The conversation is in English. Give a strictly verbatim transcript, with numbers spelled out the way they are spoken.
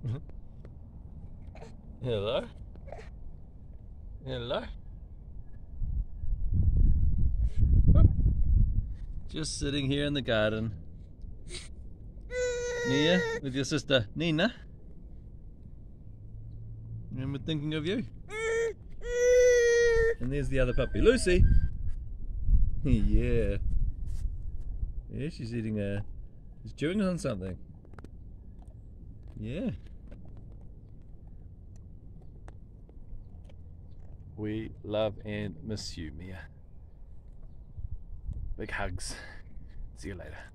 Hello? Hello? Whoop. Just sitting here in the garden. Mia, with your sister Nina. And we're thinking of you. And there's the other puppy, Lucy. Yeah. Yeah, she's eating a... She's chewing on something. Yeah. We love and miss you, Mia. Big hugs. See you later.